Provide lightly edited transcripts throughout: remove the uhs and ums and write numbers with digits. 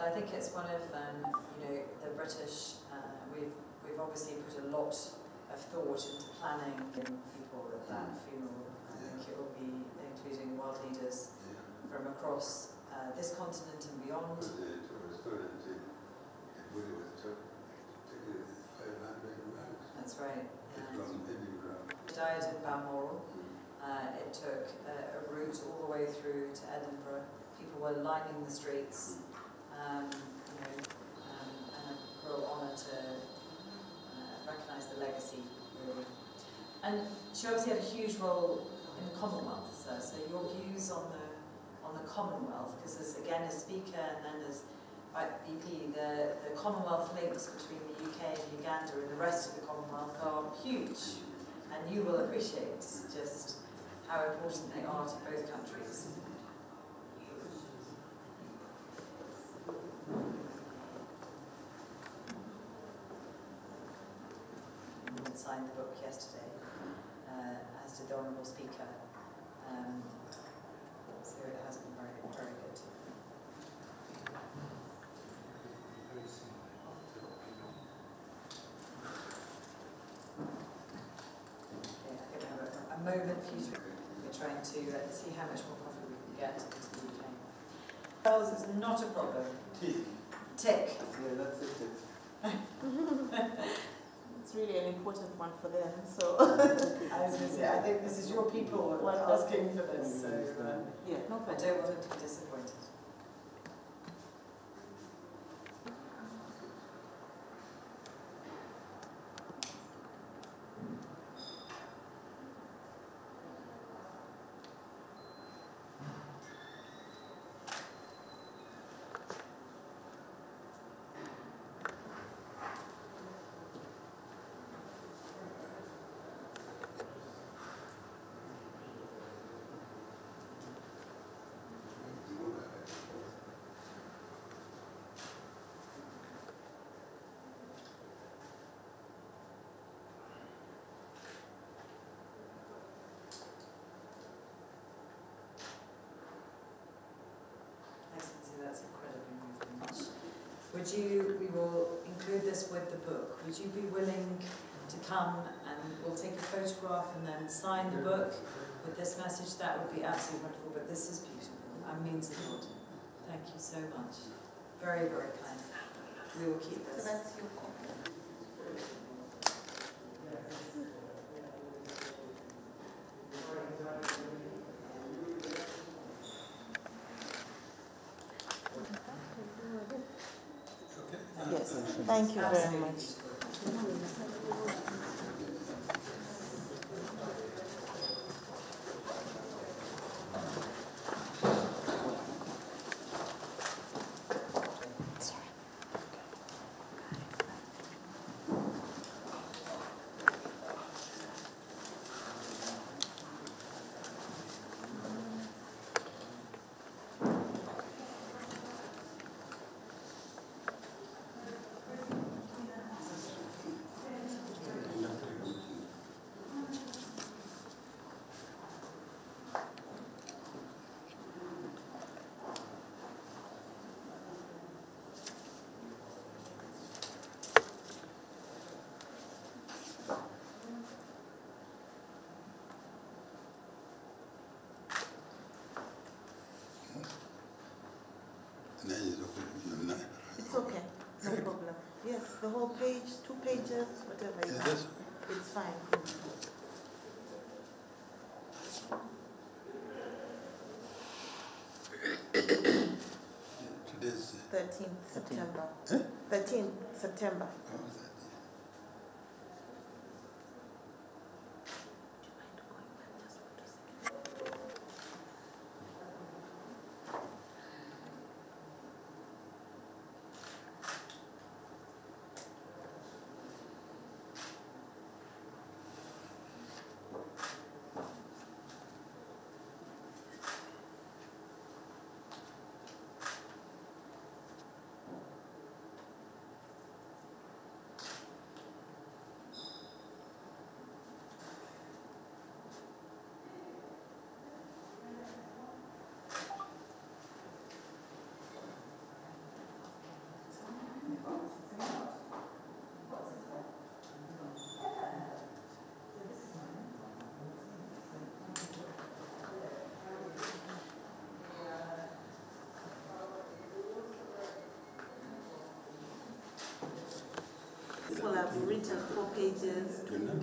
I think it's one of the British. We've obviously put a lot of thought into planning people at that funeral. I think it will be including world leaders from across this continent and beyond. That's right. He died in Balmoral. It took a route all the way through to Edinburgh. People were lining the streets, and a real honour to recognise the legacy, really. And she obviously had a huge role in the Commonwealth, so your views on the Commonwealth, because as a speaker and then as BP, the Commonwealth links between the UK and Uganda and the rest of the Commonwealth are huge, and you will appreciate just how important they are to both countries. Signed the book yesterday, as did the Honourable Speaker. So it has been very, very good. Okay, I think we have a moment for you to. We're trying to see how much more coffee we can get into the UK. Bells is not a problem. Tick. Yeah, that's it. It's really an important one for them, so. I was going to say, I think this is your people asking for this, so yeah, no I don't want them to be disappointed. That's incredibly moving. We will include this with the book. Would you be willing to come and we'll take a photograph and then sign the book with this message? That would be absolutely wonderful, but this is beautiful and means a lot. Thank you so much. Very, very kind. We will keep this. So that's your copy. Yes, thank you very much. It's okay, no problem. Yes, the whole page, 2 pages, whatever you have. It's fine. Today's 13th September. 13th September. little 4 pages.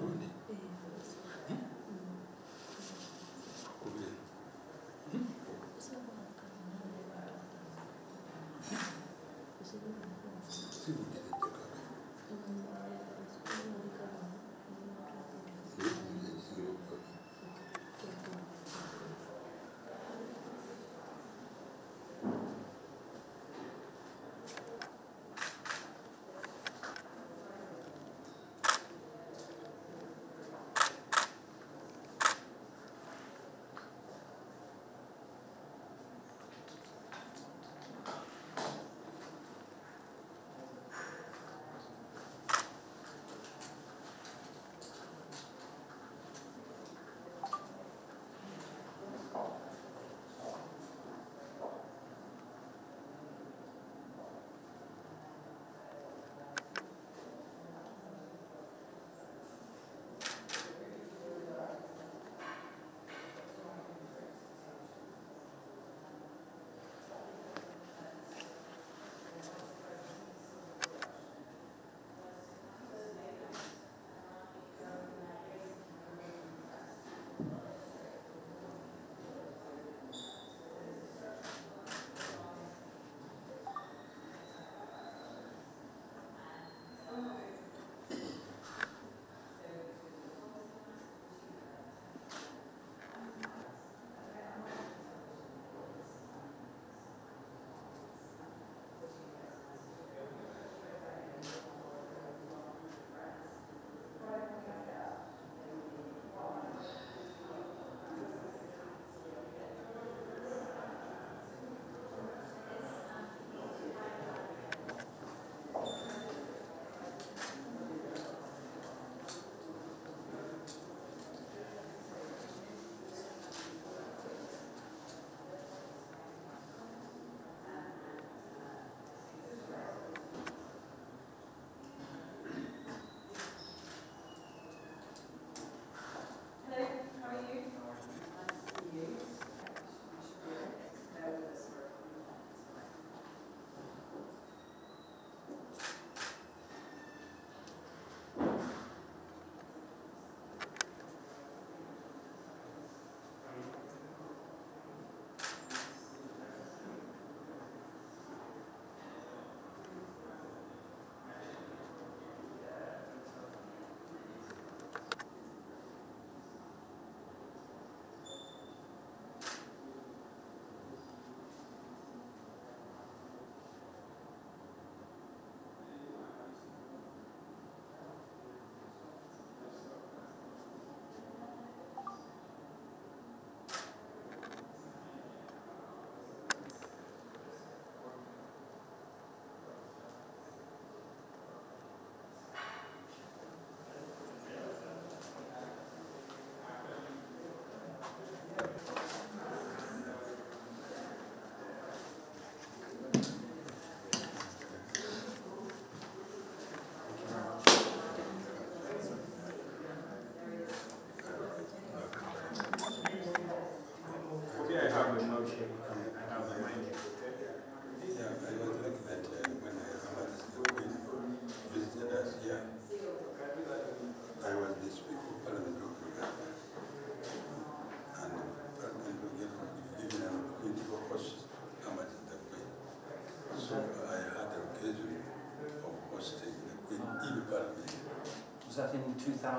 Was that in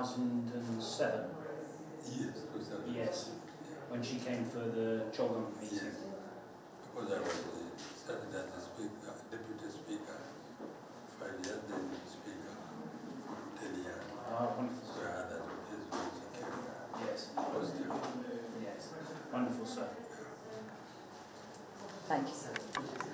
2007? Yes, 2007. Yes, when she came for the Chogam meeting. Yes, because I was started as a speaker, deputy speaker, 5 years, then speaker for 10 years. Wonderful. So I had that occasion when she came. Yes. Positive. Yes. Wonderful, sir. Thank you, sir.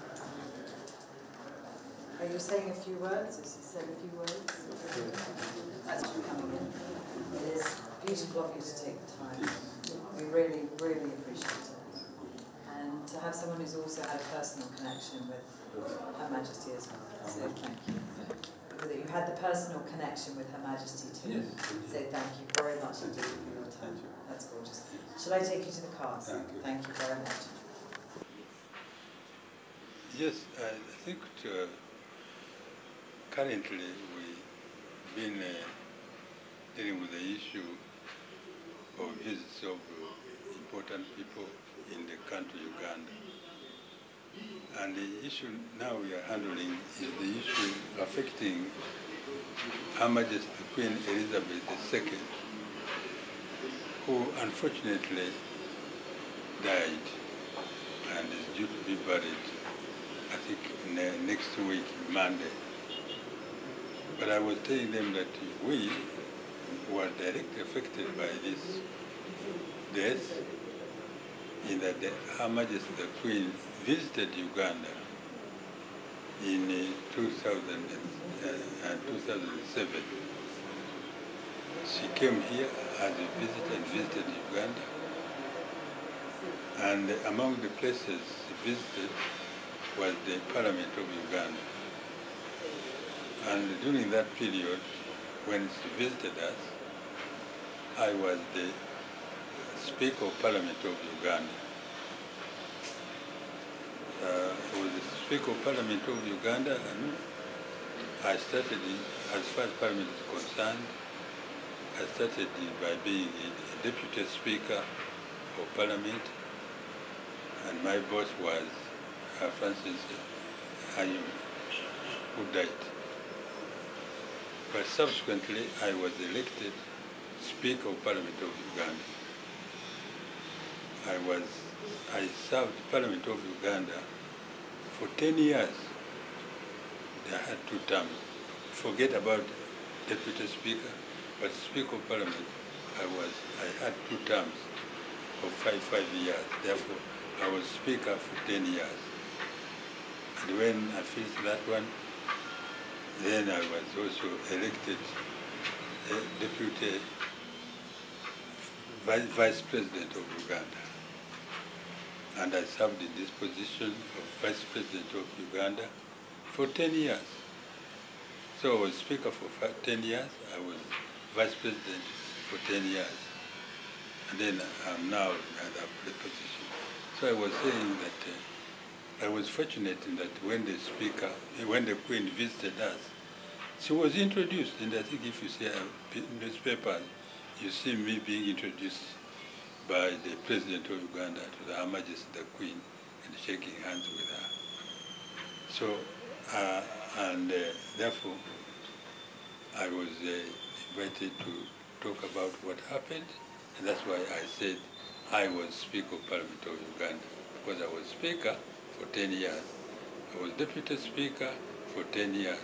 Are you saying a few words? Has he said a few words? As you're coming in. It is beautiful of you to take the time. We really, really appreciate it. And to have someone who's also had a personal connection with Her Majesty as well. So thank you. That you had the personal connection with Her Majesty too. Yes. So thank you very much indeed for your time. That's gorgeous. Shall I take you to the car? Thank you. Very much. Yes, I think currently we been dealing with the issue of visits of important people in the country Uganda. And the issue now we are handling is the issue affecting Her Majesty Queen Elizabeth II, who unfortunately died and is due to be buried, I think, next week, Monday. But I was telling them that we were directly affected by this death, in that Her Majesty the Queen visited Uganda in 2007. She came here as a visitor and visited Uganda. And among the places she visited was the Parliament of Uganda. And during that period, when she visited us, I was the Speaker of Parliament of Uganda. I was the Speaker of Parliament of Uganda, and I started, as far as Parliament is concerned, I started by being a Deputy Speaker of Parliament, and my boss was Francis Anyum, who died. But subsequently, I was elected Speaker of Parliament of Uganda. I served Parliament of Uganda for 10 years. I had 2 terms. Forget about Deputy Speaker, but Speaker of Parliament, I had 2 terms of 5 years. Therefore, I was Speaker for 10 years. And when I finished that one, then I was also elected Deputy Vice President of Uganda. And I served in this position of Vice President of Uganda for 10 years. So I was Speaker for 10 years, I was Vice President for 10 years. And then I'm now at the position. So I was saying that I was fortunate in that when the Queen visited us, she was introduced, and I think if you see a newspaper, you see me being introduced by the President of Uganda to Her Majesty the Queen and shaking hands with her. So, therefore, I was invited to talk about what happened, and that's why I said I was Speaker of Parliament of Uganda, because I was Speaker for 10 years. I was Deputy Speaker for 10 years.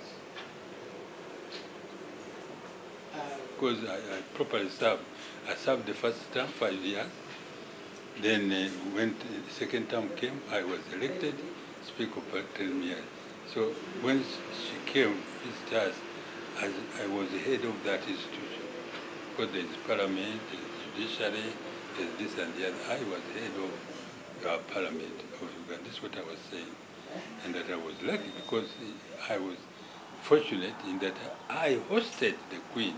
Because I properly served. I served the first term, 5 years. Then when the second term came, I was elected Speaker for 10 years. So when she came, visit us, I was the head of that institution. Because there is Parliament, there is Judiciary, there is this and the other. I was the head of Parliament of Uganda. This is what I was saying. And that I was lucky because I was fortunate in that I hosted the Queen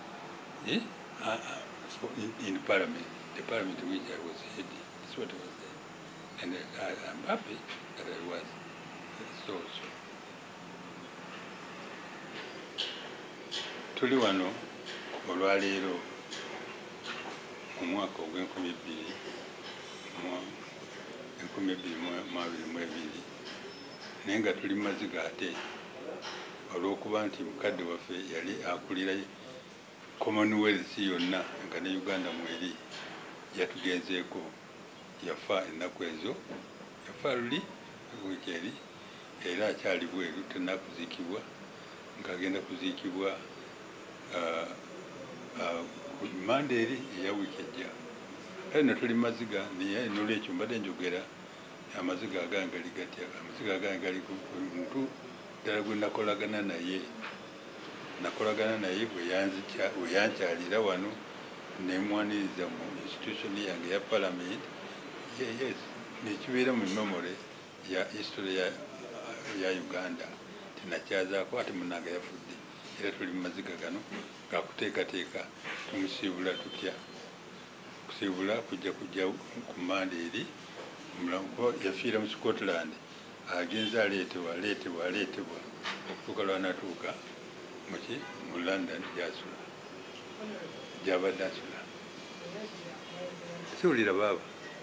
in Parliament, the Parliament in which I was heading. That's what I was saying. And I'm happy that I was so. Tuli wano olwaleero mu mwaka ogw'enkumi bbiri mu abiri naye nga tuli maziga ate olw'okuba nti mukadde waffe yali akulira Commonwealth yonna nga ne Uganda mweri yatugenzeeko, yafa ennaku ezo, yafa luli wiiki eri, era akyali bweru tennakuziikibwa, ng'agenda kuziikibwa Monday eri eya wiiki ejja. Kale no tuli maziga naye n'olwekyo mbadde njogera amaziga agange gali gatya, amaziga agange gali ku muntu ddala gwe nakolagana naye bwe yankyalira wano nemwaniriza mu institution yange ya Parliament. Yes, nekibeera mu memory ya history ya Uganda tinakyazaako ate munange yafudde, era tuli mu maziga gano gakuteekateeka tumusiibula tutya kusiibula kujja ku Monday eri omulamu yafiira mu Scotland, agenze aleetebwa okutuuka lwanatuuka mu London gy'asula, gy'abadde asula. Siwulira baaba.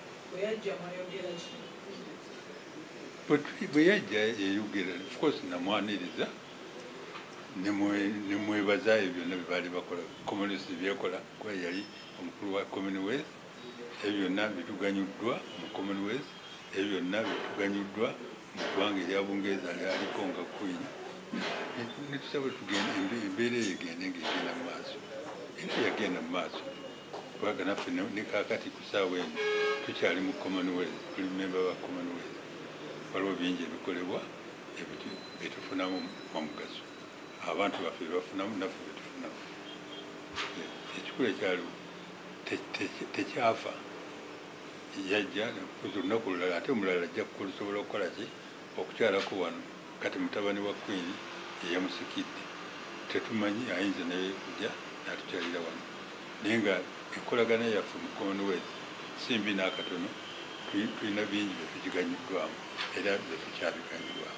Bwe yajja yayogera, of course namwaniriza ne mwebaza ebyo byonna bye baali bakola, communist byekola, kuba yali omukulu wa Commonwealth, ebyo byonna bituganyuddwa mu Commonwealth, ebyo byonna bituganyuddwa mu ggwanga erya Bungereza lyaliko nga Queen. Netusaba tugenda embeera eyo egende ng'egenda mu maaso. Era yagenda mu maaso. Kubanga naffe ne kaakati ku ssaawa eno tukyali mu Commonwealth, tuli member wa Commonwealth. Waliwo bingi ebikolebwa bye tufunamu omugaso. Abantu baffe bye bafunamu naffe bye tufunamu. Ekikulu ekyaliwo tekyafa. Yajja olunaku olulala ate omulala ajja kusobola okukola ki? Okukyalako wano. Kati mutabani wa Queen yeyamusikidde. Tetumanyi ayinza naye kujja n'atukyalira wano. Naye nga enkolagana yaffe mu Commonwealth simbi n'akatono, tulina bingi bye tugiganyuddwamu era bye tukyabiganyulwamu.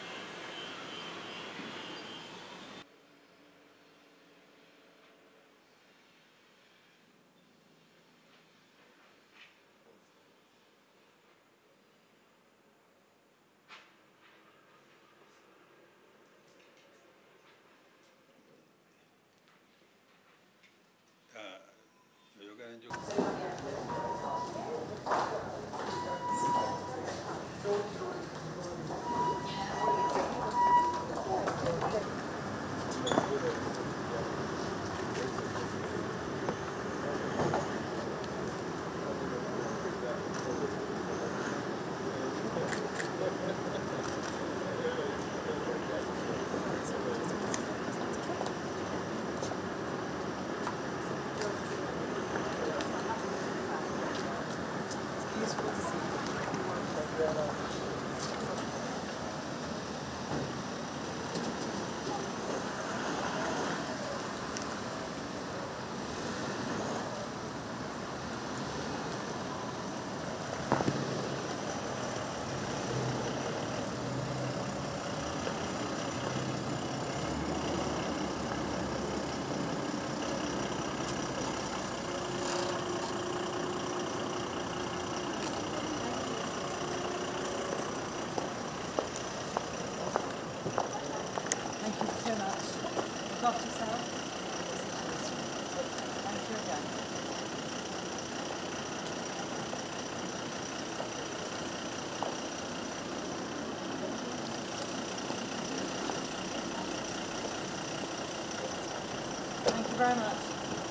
Thank you very much.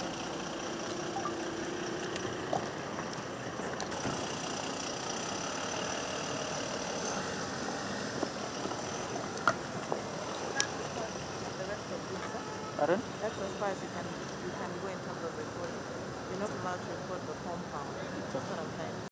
Pardon? That's as far as you can go in terms of recording. You're not allowed to record the compound. That's what I'm trying to say.